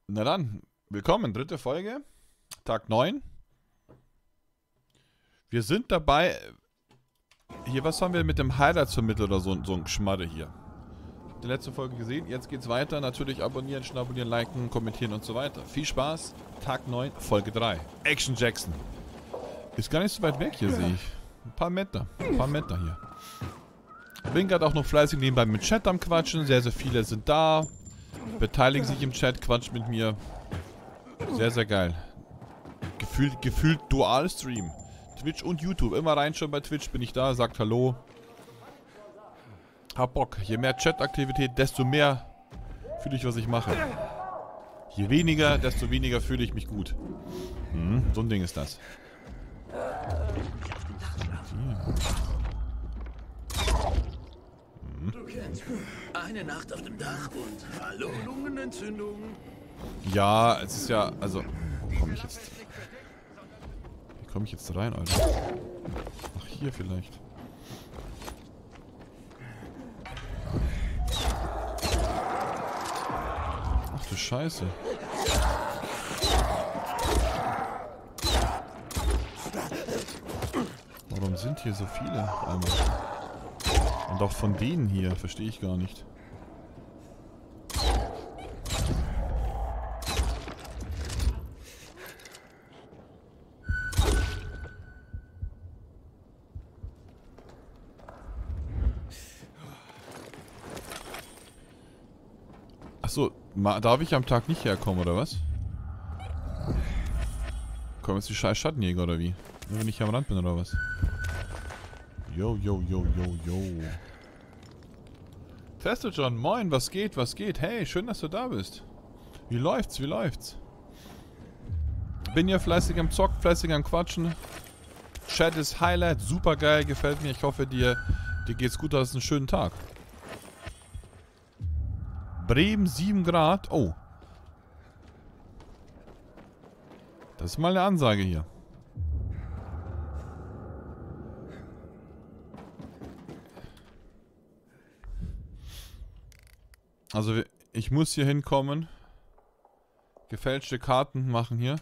Na dann, willkommen, dritte Folge, Tag 9. Wir sind dabei, hier, was haben wir mit dem Highlights vermittelt oder so ein Geschmarre hier. Habt ihr letzte Folge gesehen, jetzt geht's weiter, natürlich abonnieren, schnabulieren, liken, kommentieren und so weiter. Viel Spaß, Tag 9, Folge 3, Action Jackson. Ist gar nicht so weit weg hier, sehe ich. Ein paar Meter hier. Bin gerade auch noch fleißig nebenbei mit Chat am Quatschen, sehr, sehr viele sind da. Beteiligen sich im Chat, quatsch mit mir. Sehr, sehr geil. Gefühlt dual Stream. Twitch und YouTube. Immer reinschauen bei Twitch, bin ich da, sagt Hallo. Hab Bock. Je mehr Chat-Aktivität, desto mehr fühle ich, was ich mache. Je weniger, desto weniger fühle ich mich gut. So ein Ding ist das. Du kennst eine Nacht auf dem Dach und hallo Lungenentzündung. Ja, es ist ja, also, wie komme ich jetzt rein, Alter? Ach, hier vielleicht. Ach du Scheiße. Warum sind hier so viele auf einmal? Und auch von denen hier, verstehe ich gar nicht. Achso, darf ich am Tag nicht herkommen, oder was? Kommen jetzt die scheiß Schattenjäger, oder wie? Nur wenn ich hier am Rand bin, oder was? Yo. Testo John, moin, was geht? Hey, schön, dass du da bist. Wie läuft's? Bin hier fleißig am Zocken, fleißig am Quatschen. Chat ist Highlight, super geil, gefällt mir. Ich hoffe, dir geht's gut, hast einen schönen Tag. Bremen 7 Grad. Oh. Das ist mal eine Ansage hier. Also ich muss hier hinkommen. Gefälschte Karten machen hier.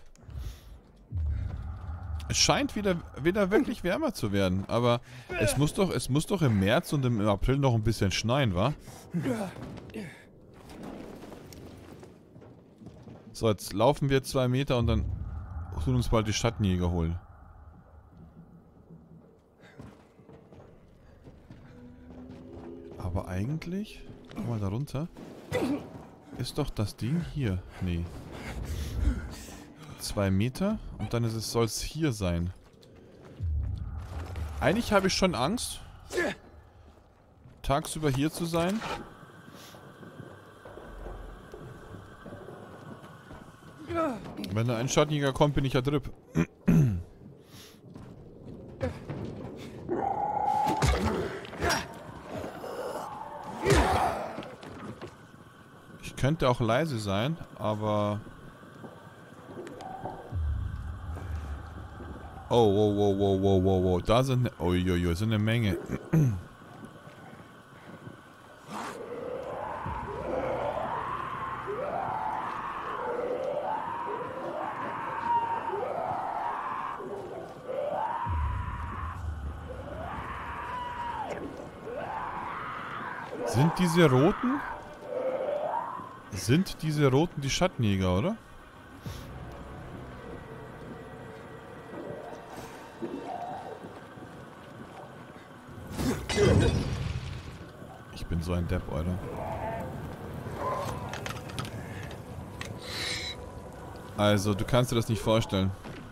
Es scheint wieder wirklich wärmer zu werden. Aber es muss doch im März und im April noch ein bisschen schneien, wa? So, jetzt laufen wir 2 Meter und dann tun uns bald die Schattenjäger holen. Aber eigentlich... Komm mal da runter. Ist doch das Ding hier. Nee. 2 Meter und dann soll es hier sein. Eigentlich habe ich schon Angst, tagsüber hier zu sein. Wenn da ein Schattenjäger kommt, bin ich ja drüb. Ich könnte auch leise sein, aber... Oh, da sind... Uiuiui, sind eine Menge. Sind diese Roten die Schattenjäger, oder? Ich bin so ein Depp, Alter. Also, du kannst dir das nicht vorstellen.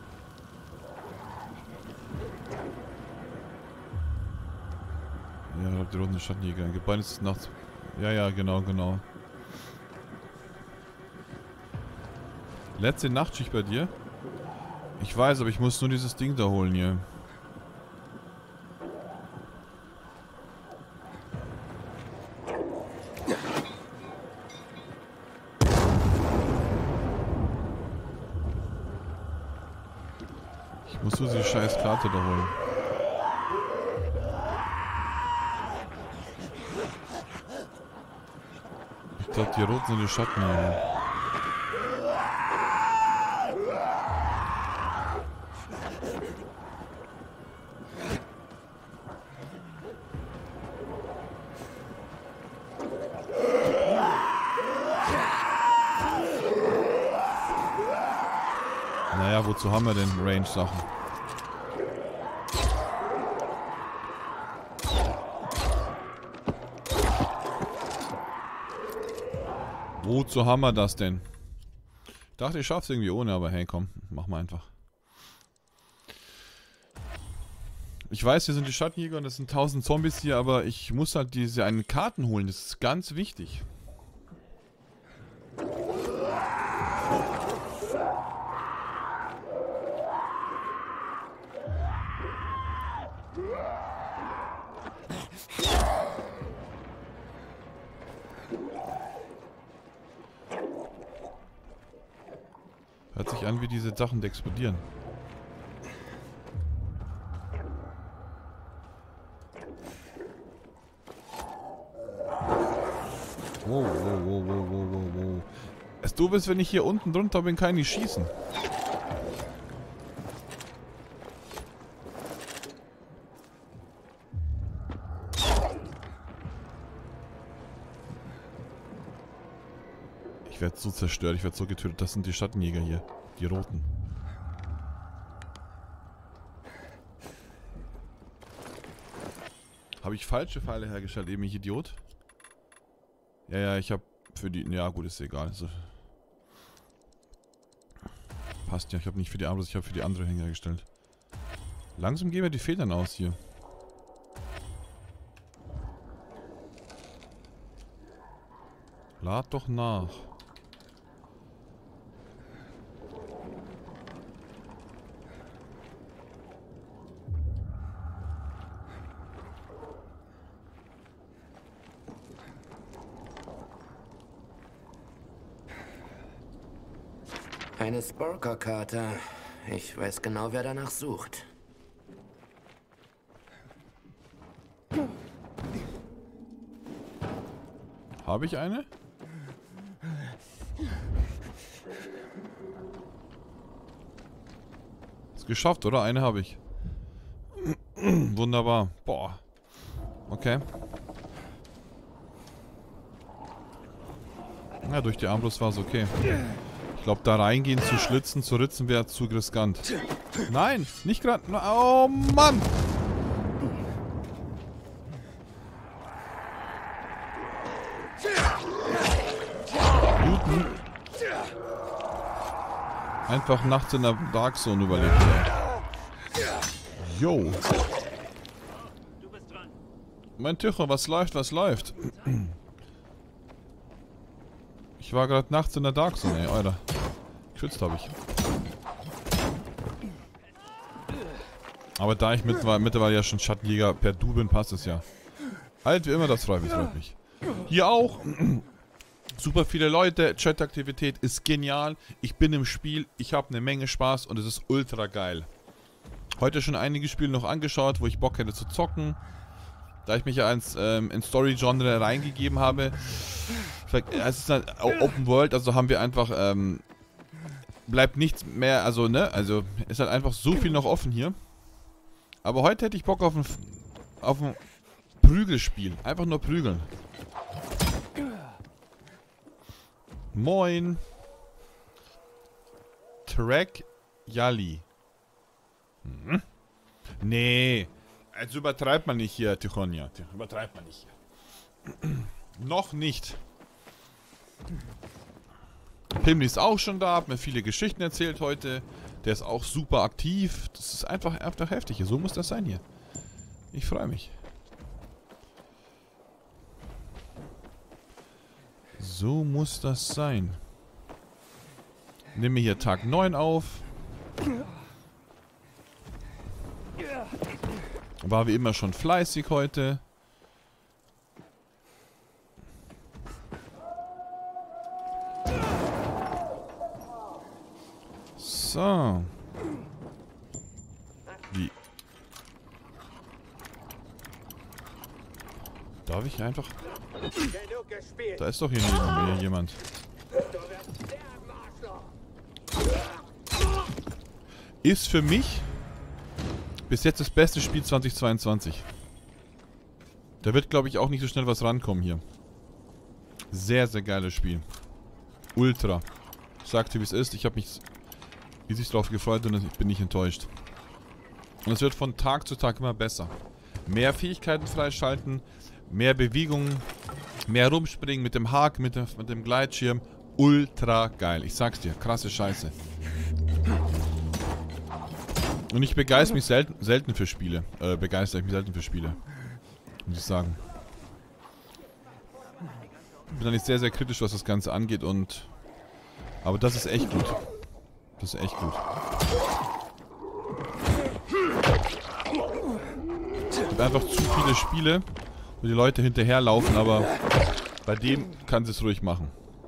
Ja, ich hab die roten Schattenjäger. Gebäude ist nachts. Ja, genau. Letzte Nachtschicht bei dir? Ich weiß, aber ich muss nur dieses Ding da holen hier. Ich muss nur die scheiß Karte da holen. Ich glaube, die Roten sind die Schattenjäger. Naja, wozu haben wir denn Range-Sachen? Wozu haben wir das denn? Ich dachte, ich schaff's irgendwie ohne, aber hey, komm, mach mal einfach. Ich weiß, hier sind die Schattenjäger und es sind 1000 Zombies hier, aber ich muss halt diese einen Karten holen. Das ist ganz wichtig. Hört sich an, wie diese Sachen die explodieren. Wow, wow, wow, wow, wow, wow. Es doof ist, wenn ich hier unten drunter bin, kann ich nicht schießen. Ich werde so zerstört, ich werde so getötet. Das sind die Schattenjäger hier. Die roten. Habe ich falsche Pfeile hergestellt, eben ich Idiot? Ja, ich habe für die... Ja gut, ist egal. Also, passt ja, ich habe nicht für die Armbrust, ich habe für die andere hergestellt. Langsam gehen mir die Federn aus hier. Lad doch nach. Eine Sporker-Karte. Ich weiß genau, wer danach sucht. Habe ich eine? Ist geschafft, oder? Eine habe ich. Wunderbar. Boah. Okay. Ja, durch die Armbrust war es okay. Ich glaube, da reingehen, zu schlitzen, zu ritzen wäre zu riskant. Nein, nicht gerade. Oh Mann! Bluten. Einfach nachts in der Dark Zone überlebt. Jo. Mein Tücher, was läuft, was läuft? Ich war gerade nachts in der Dark Zone, ey, Alter. Geschützt habe ich. Aber da ich mittlerweile ja schon Schattenjäger per Du bin, passt es ja. Halt wie immer, das freut mich. Hier auch. Super viele Leute, Chat-Aktivität ist genial. Ich bin im Spiel, ich habe eine Menge Spaß und es ist ultra geil. Heute schon einige Spiele noch angeschaut, wo ich Bock hätte zu zocken. Da ich mich ja ins Story-Genre reingegeben habe. Es ist halt Open World, also haben wir einfach, bleibt nichts mehr, also ne, also ist halt einfach so viel noch offen hier. Aber heute hätte ich Bock auf ein Prügelspiel. Einfach nur prügeln. Moin. Track Yali. Hm? Nee. Also übertreibt man nicht hier, Tichonia. Übertreibt man nicht hier. Noch nicht. Pimli ist auch schon da, hat mir viele Geschichten erzählt heute. Der ist auch super aktiv. Das ist einfach heftig hier. So muss das sein hier. Ich freue mich. So muss das sein. Nehmen wir hier Tag 9 auf. War wie immer schon fleißig heute. So. Wie? Darf ich einfach... Da ist doch hier neben mir jemand. Ist für mich bis jetzt das beste Spiel 2022. Da wird, glaube ich, auch nicht so schnell was rankommen hier. Sehr, sehr geiles Spiel. Ultra. Ich sagte, wie es ist. Ich habe mich die sich darauf gefreut und ich bin nicht enttäuscht. Und es wird von Tag zu Tag immer besser. Mehr Fähigkeiten freischalten, mehr Bewegungen, mehr rumspringen mit dem Haken, mit dem Gleitschirm. Ultra geil. Ich sag's dir, krasse Scheiße. Und ich begeister mich selten für Spiele. Muss ich sagen. Ich bin eigentlich sehr, sehr kritisch, was das Ganze angeht und... Aber das ist echt gut. Das ist echt gut. Es gibt einfach zu viele Spiele, wo die Leute hinterherlaufen, aber bei dem kann sie es ruhig machen.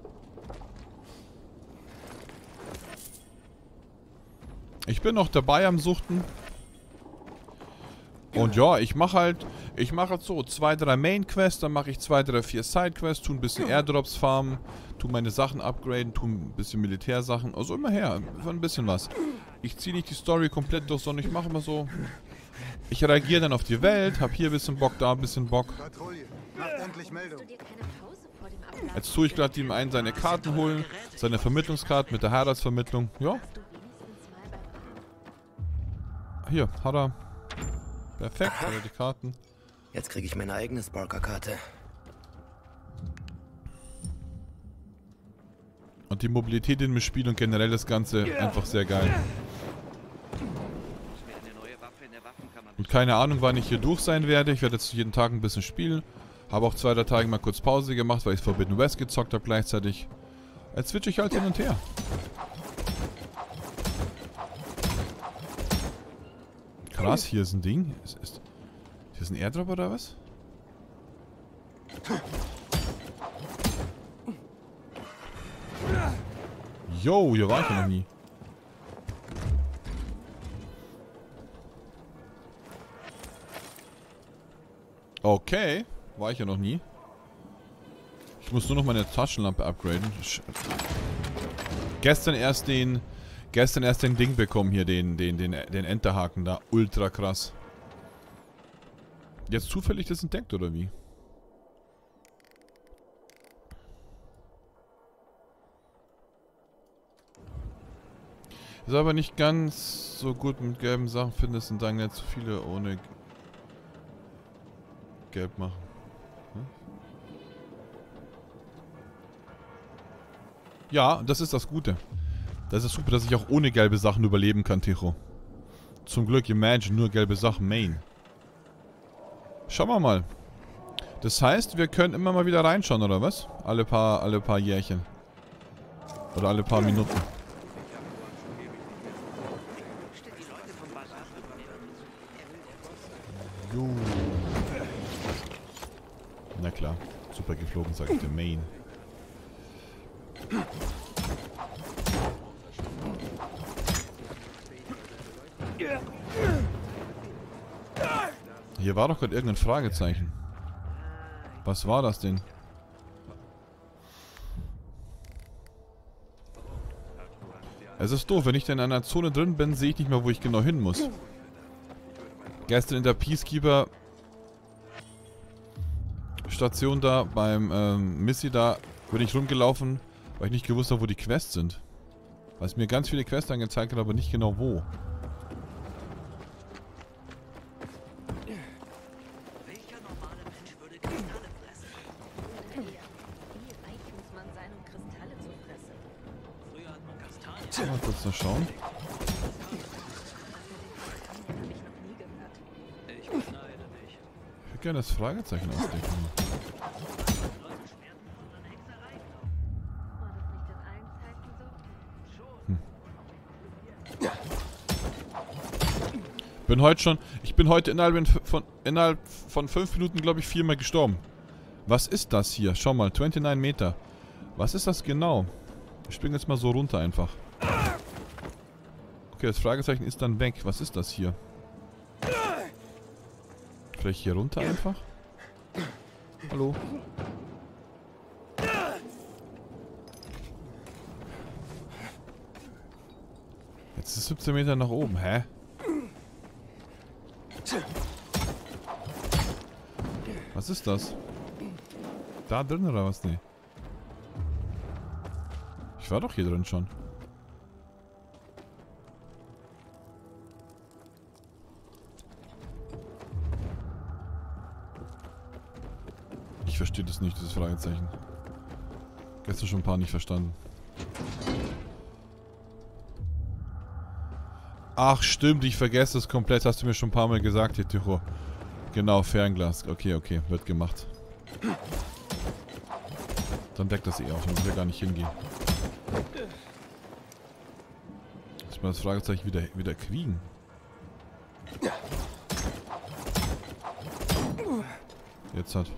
Ich bin noch dabei am Suchten. Und ja, ich mache halt so 2, 3 Main-Quests, dann mache ich 2, 3, 4 Side-Quests, tu ein bisschen Airdrops farmen, tu meine Sachen upgraden, tu ein bisschen Militärsachen, also immer her, für ein bisschen was. Ich ziehe nicht die Story komplett durch, sondern ich mache immer so, ich reagiere dann auf die Welt, hab hier ein bisschen Bock, da ein bisschen Bock. Jetzt tue ich gerade ihm einen seine Karten holen, seine Vermittlungskarten mit der Heiratsvermittlung, ja. Hier, hat er. Perfekt, hat er die Karten. Jetzt kriege ich meine eigene Sparker-Karte. Und die Mobilität in dem Spiel und generell das Ganze einfach sehr geil. Und keine Ahnung, wann ich hier durch sein werde. Ich werde jetzt jeden Tag ein bisschen spielen. Habe auch 2, 3 Tage mal kurz Pause gemacht, weil ich Forbidden West gezockt habe gleichzeitig. Jetzt switche ich halt hin und her. Krass, hier ist ein Ding. Hier ist ein Airdrop oder was? Yo, hier war ich ja noch nie. Okay, war ich ja noch nie. Ich muss nur noch meine Taschenlampe upgraden. Gestern erst den Ding bekommen hier, den Enterhaken da. Ultra krass. Jetzt zufällig das entdeckt, oder wie? Ist aber nicht ganz so gut mit gelben Sachen, findest und dann nicht zu viele ohne gelb machen. Hm? Ja, das ist das Gute. Das ist super, dass ich auch ohne gelbe Sachen überleben kann, Ticho. Zum Glück, Imagine, nur gelbe Sachen, Main. Schauen wir mal. Das heißt, wir können immer mal wieder reinschauen, oder was? Alle paar Jährchen. Oder alle paar Minuten. Jo. Na klar, super geflogen, sag ich dir, Main. Hier war doch gerade irgendein Fragezeichen. Was war das denn? Es ist doof, wenn ich in einer Zone drin bin, sehe ich nicht mehr, wo ich genau hin muss. Gestern in der Peacekeeper Station da, beim Missy da, bin ich rumgelaufen, weil ich nicht gewusst habe, wo die Quests sind. Weil es mir ganz viele Quests angezeigt hat, aber nicht genau wo. Mal kurz noch schauen. Ich würde gerne das Fragezeichen ausdecken. Ich bin heute innerhalb von 5 Minuten, glaube ich, 4-mal gestorben. Was ist das hier? Schau mal, 29 Meter. Was ist das genau? Ich springe jetzt mal so runter einfach. Okay, das Fragezeichen ist dann weg. Was ist das hier? Vielleicht hier runter einfach? Hallo? Jetzt ist es 17 Meter nach oben. Hä? Was ist das? Da drin oder was? Nee. Ich war doch hier drin schon. verstehe das nicht, dieses Fragezeichen. Gestern schon ein paar nicht verstanden. Ach stimmt, ich vergesse es komplett. Hast du mir schon ein paar Mal gesagt, hier Tycho. Genau, Fernglas. Okay, okay, wird gemacht. Dann deckt das eh auf, dann will ich gar nicht hingehen. Muss man das Fragezeichen wieder kriegen. Jetzt hat.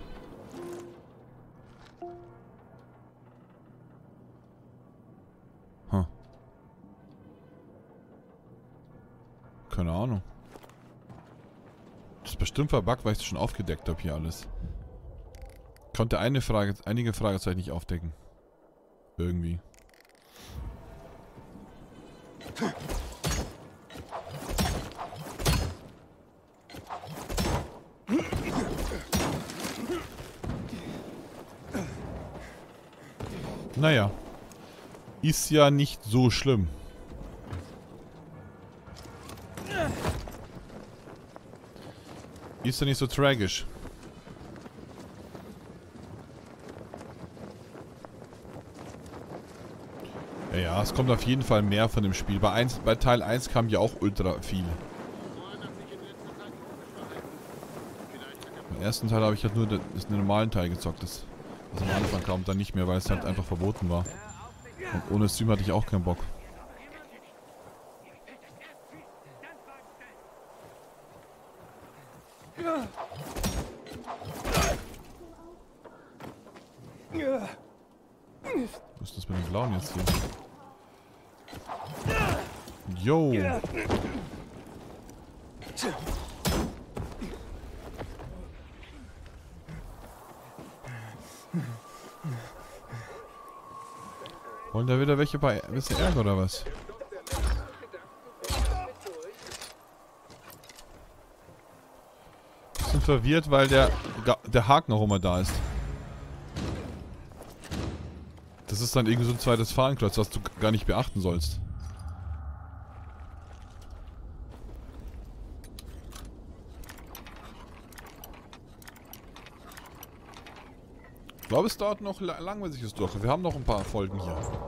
Keine Ahnung. Das ist bestimmt verbuggt, weil ich das schon aufgedeckt habe hier alles. Konnte einige Fragezeichen nicht aufdecken. Irgendwie. Naja. Ist ja nicht so schlimm. Ist ja nicht so tragisch. Ja, es kommt auf jeden Fall mehr von dem Spiel. Bei Teil 1 kam ja auch ultra viel. Im ersten Teil habe ich halt nur den normalen Teil gezockt. Das am Anfang kam dann nicht mehr, weil es halt einfach verboten war. Und ohne Stream hatte ich auch keinen Bock. Was ist das mit dem Blauen jetzt hier? Yo! Wollen da wieder welche bei ein bisschen Ärger oder was? Bisschen verwirrt, weil der Haken auch immer da ist. Das ist dann irgendwie so ein zweites Fahnenkreuz, was du gar nicht beachten sollst. Ich glaube, es dauert noch lang, bis ich es durch. Wir haben noch ein paar Folgen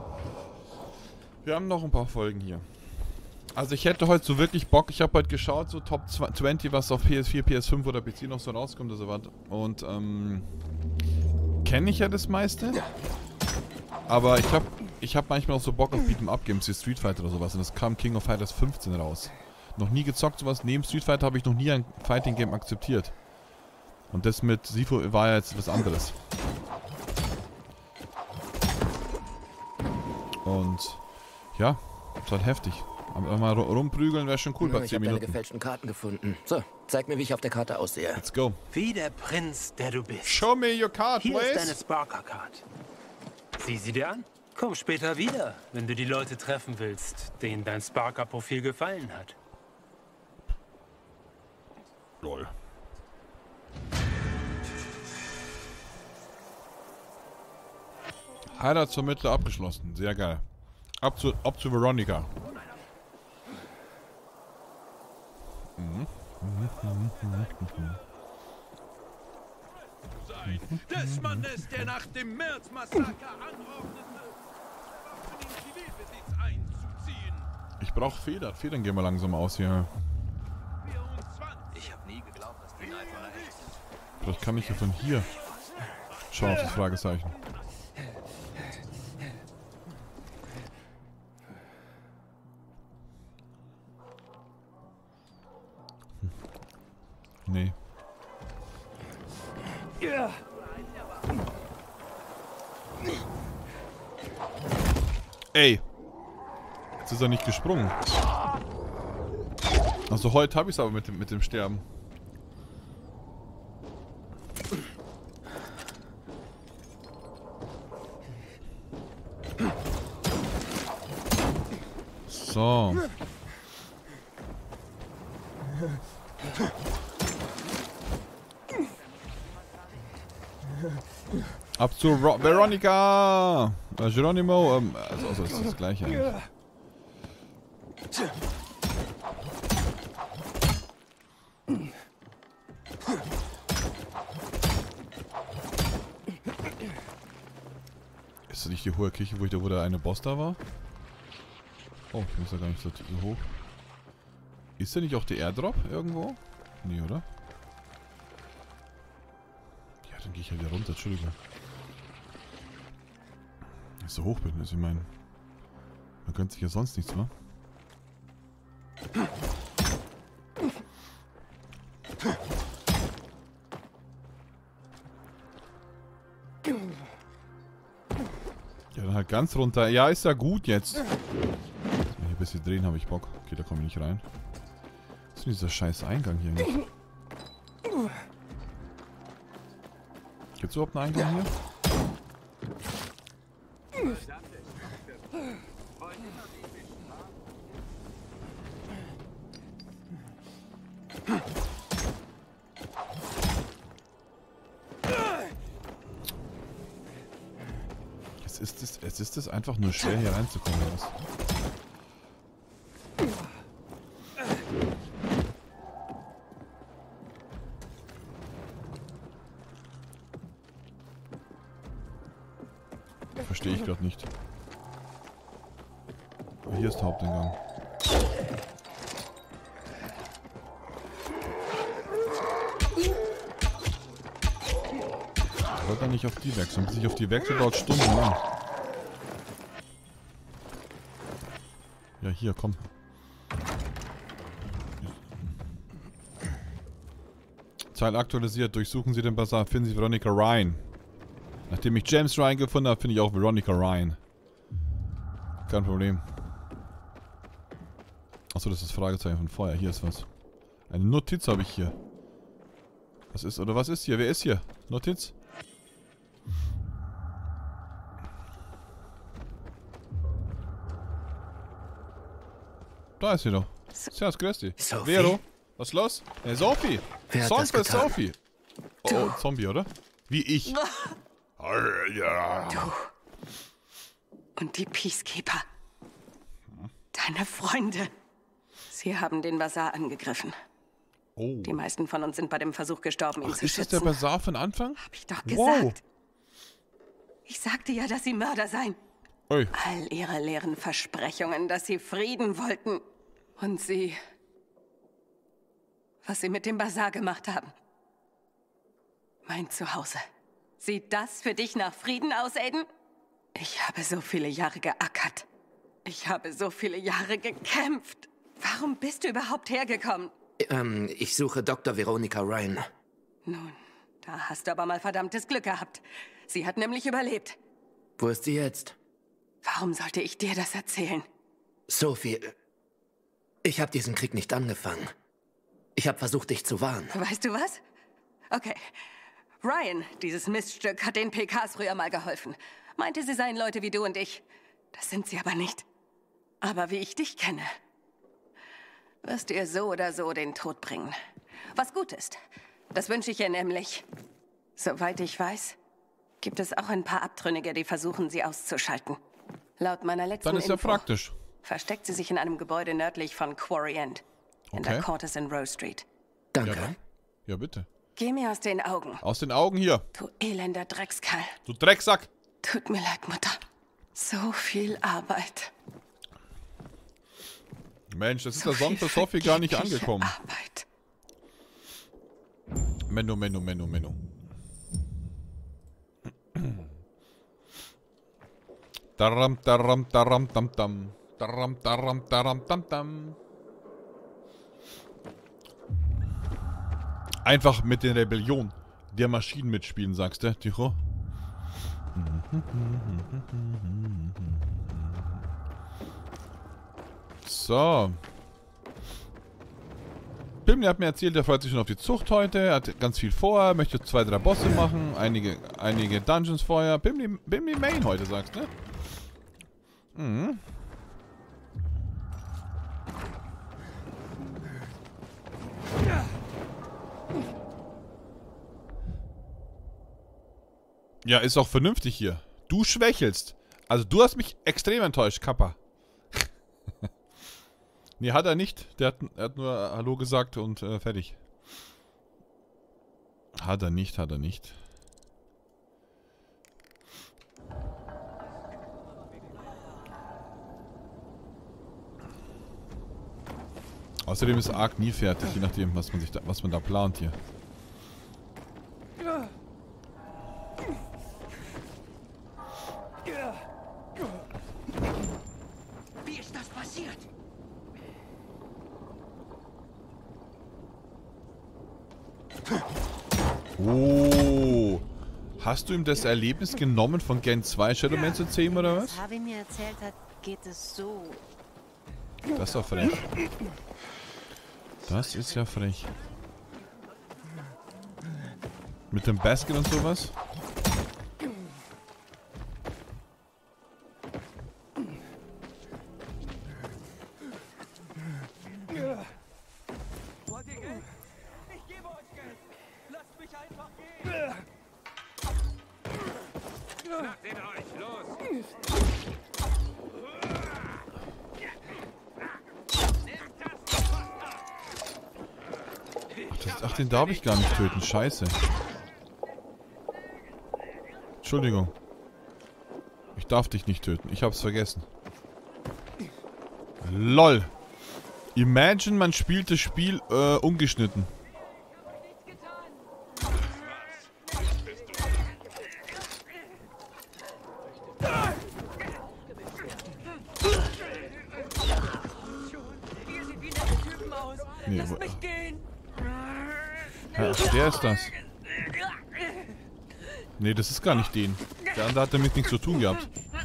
hier. Also ich hätte heute so wirklich Bock. Ich habe heute geschaut, so Top 20, was auf PS4, PS5 oder PC noch so rauskommt. Also was. Und kenne ich ja das meiste. Aber ich hab manchmal auch so Bock auf Beat'em Up Games wie Street Fighter oder sowas. Und es kam King of Fighters 15 raus. Noch nie gezockt sowas. Neben Street Fighter habe ich noch nie ein Fighting Game akzeptiert. Und das mit Sifu war ja jetzt was anderes. Und ja, ist halt heftig. Aber mal rumprügeln wäre schon cool bei 10 Minuten. Ich habe deine gefälschten Karten gefunden. So, zeig mir, wie ich auf der Karte aussehe. Let's go. Wie der Prinz, der du bist. Show me your card, Hier please. ist deine Sparker-Card. Sieh sie dir an. Komm später wieder, wenn du die Leute treffen willst, denen dein Sparker-Profil gefallen hat. Lol. Heirat zur Mitte abgeschlossen. Sehr geil. Ab zu Veronica. Des Mannes, der nach dem März-Massaker anordnete, den Zivilbesitz einzuziehen. Ich brauche Federn. Federn gehen wir langsam aus hier. Ich habe nie geglaubt, dass die Nightmare echt sind. Vielleicht kann ich ja von hier schauen auf das Fragezeichen. Nee. Ey! Jetzt ist er nicht gesprungen. Also heute habe ich es aber mit dem Sterben. So. Ab zu Veronica! Geronimo, also ist das gleiche eigentlich. das nicht die hohe Kirche, wo der eine Boss da war? Oh, ich muss da gar nicht so hoch. Ist da nicht auch der Airdrop irgendwo? Nee, oder? Ja, dann gehe ich halt wieder runter, Entschuldigung. Wenn ich so hoch bin, also ich meine, man gönnt sich ja sonst nichts, wa? Ja, dann halt ganz runter. Ja, ist ja gut jetzt. Hier ein bisschen drehen, habe ich Bock. Okay, da komme ich nicht rein. Was ist denn dieser scheiß Eingang hier nicht? Gibt es überhaupt einen Eingang hier? Jetzt ist es einfach nur schwer hier reinzukommen. Was? Verstehe ich gerade nicht. Aber hier ist der Haupteingang. Ich wollte nicht auf die wechseln. Bis ich auf die wechsel, dauert stundenlang. Ja, hier, komm. Teil aktualisiert. Durchsuchen Sie den Bazar. Finden Sie Veronica Ryan. Nachdem ich James Ryan gefunden habe, finde ich auch Veronica Ryan. Kein Problem. Achso, das ist das Fragezeichen von vorher. Hier ist was. Eine Notiz habe ich hier. Was ist, oder was ist hier? Wer ist hier? Notiz? Da ist sie doch. Servus, grüß dich. Sophie? Vero, was ist los? Hey, Sophie. Wer hat Song das für getan? Sophie. Oh, Zombie, oder? Wie ich. Ja. Und die Peacekeeper. Deine Freunde. Sie haben den Bazar angegriffen. Oh. Die meisten von uns sind bei dem Versuch gestorben, ihn Ach, zu ist das der schützen. Bazar von Anfang? Hab ich doch Wow. gesagt. Ich sagte ja, dass sie Mörder seien. Ui. All ihre leeren Versprechungen, dass sie Frieden wollten. Und sie... Was sie mit dem Bazar gemacht haben. Mein Zuhause. Sieht das für dich nach Frieden aus, Aiden? Ich habe so viele Jahre geackert. Ich habe so viele Jahre gekämpft. Warum bist du überhaupt hergekommen? Ich suche Dr. Veronica Ryan. Nun, da hast du aber mal verdammtes Glück gehabt. Sie hat nämlich überlebt. Wo ist sie jetzt? Warum sollte ich dir das erzählen? Sophie, ich habe diesen Krieg nicht angefangen. Ich habe versucht, dich zu warnen. Weißt du was? Okay. Ryan, dieses Miststück, hat den PKs früher mal geholfen. Meinte, sie seien Leute wie du und ich. Das sind sie aber nicht. Aber wie ich dich kenne, wirst du ihr so oder so den Tod bringen. Was gut ist. Das wünsche ich ihr nämlich. Soweit ich weiß, gibt es auch ein paar Abtrünnige, die versuchen, sie auszuschalten. Laut meiner letzten Dann ist ja Info praktisch. versteckt sie sich in einem Gebäude nördlich von Quarry End. In der Okay. Cortes and Row Street. Danke. Ja, bitte. Geh mir aus den Augen, Aus den Augen hier. du elender Dreckskerl. Du Drecksack. Tut mir leid, Mutter. So viel Arbeit. Mensch, das ist So der Song viel für Sophie gar nicht vergebliche angekommen. Arbeit. Menno, Menno, Menno, Menno. Daram, daram, daram, dam, dam. Daram, daram, daram, dam, dam. Einfach mit der Rebellion der Maschinen mitspielen, sagst du, Tycho? So. Bimli hat mir erzählt, er freut sich schon auf die Zucht heute, er hat ganz viel vor, möchte 2, 3 Bosse machen, einige Dungeons vorher. Bimli Main heute, sagst du? Mhm. Ja, ist auch vernünftig hier. Du schwächelst. Also du hast mich extrem enttäuscht, Kappa. Nee, hat er nicht. Er hat nur Hallo gesagt und fertig. Hat er nicht, hat er nicht. Außerdem ist Ark nie fertig, je nachdem, was man da plant hier. Wie ist das passiert? Oh. Hast du ihm das Erlebnis genommen von Gen 2 Shadowman zu zähmen, oder was? Was Harvey mir erzählt hat, geht es so. Das ist doch frech. Das ist ja frech. Mit dem Basket und sowas? Wollt ihr Geld? Ich gebe euch Geld. Lasst mich einfach gehen. Schnappt ihn euch, los! Ach, den darf ich gar nicht töten. Scheiße. Entschuldigung. Ich darf dich nicht töten. Ich hab's vergessen. LOL. Imagine, man spielt das Spiel ungeschnitten. Nee, Lass mich gehen. ja, der ist das. Nee, das ist gar nicht den. Der andere hat damit nichts zu tun gehabt.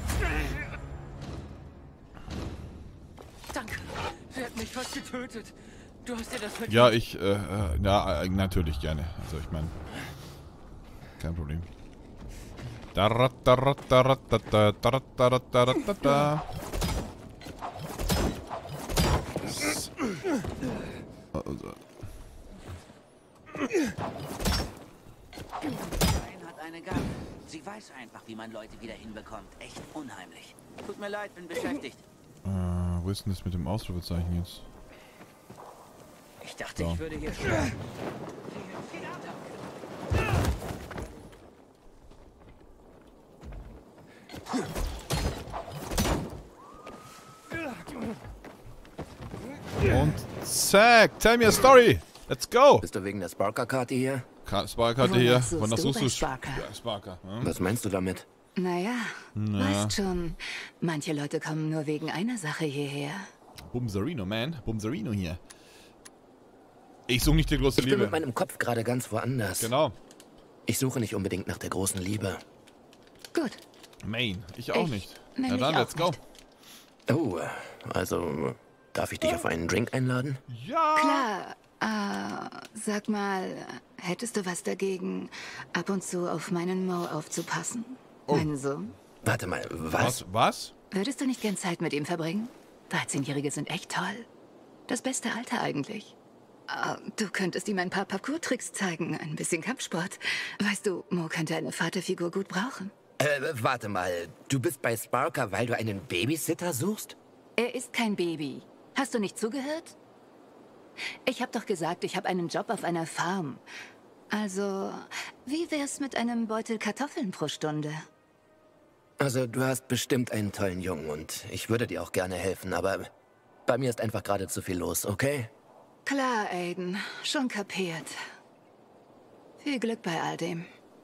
Danke. Sie hat mich fast getötet. Du hast dir das verdient. Ja, ja, natürlich gerne. Also ich meine, kein Problem. Jane hat eine Gabe. Sie weiß einfach, wie man Leute wieder hinbekommt. Echt unheimlich. Tut mir leid, bin beschäftigt. Wo ist denn das mit dem Ausrufezeichen jetzt? Ich dachte, So. ich würde hier sterben. Und zack, tell me a story. Let's go. Bist du wegen der Sparker-Karte hier? Sparker hier. Wonach Wonach suchst suchst du du? bei Sparker? Ja, Sparker. Ja. Was meinst du damit? Naja, weißt schon, manche Leute kommen nur wegen einer Sache hierher. Bumserino, man. Bumserino hier. Ich suche nicht die große Ich bin mit Liebe. meinem Kopf gerade ganz woanders. Genau. Ich suche nicht unbedingt nach der großen Liebe. Gut, Main. Ich auch Ich nicht. nämlich Na dann, auch let's go. nicht. Oh, also darf ich dich auf einen Drink einladen? Ja. klar. Sag mal, hättest du was dagegen, ab und zu auf meinen Mo aufzupassen? Meinen Sohn? Warte mal, was? Was? Würdest du nicht gern Zeit mit ihm verbringen? 13-Jährige sind echt toll. Das beste Alter eigentlich. Du könntest ihm ein paar Parkour-Tricks zeigen, ein bisschen Kampfsport. Weißt du, Mo könnte eine Vaterfigur gut brauchen. Warte mal, du bist bei Sparker, weil du einen Babysitter suchst? Er ist kein Baby. Hast du nicht zugehört? Ich hab doch gesagt, ich habe einen Job auf einer Farm. Also, wie wär's mit einem Beutel Kartoffeln pro Stunde? Also, du hast bestimmt einen tollen Jungen und ich würde dir auch gerne helfen, aber bei mir ist einfach gerade zu viel los, okay? Klar, Aiden. Schon kapiert. Viel Glück bei all dem.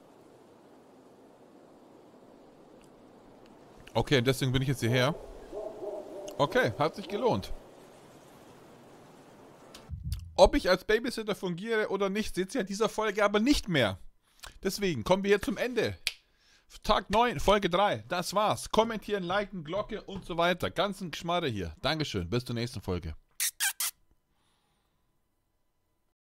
Okay, deswegen bin ich jetzt hierher. Okay, hat sich gelohnt. Ob ich als Babysitter fungiere oder nicht, seht ihr in dieser Folge aber nicht mehr. Deswegen kommen wir hier zum Ende. Tag 9, Folge 3. Das war's. Kommentieren, liken, Glocke und so weiter. Ganzen Geschmarre hier. Dankeschön. Bis zur nächsten Folge.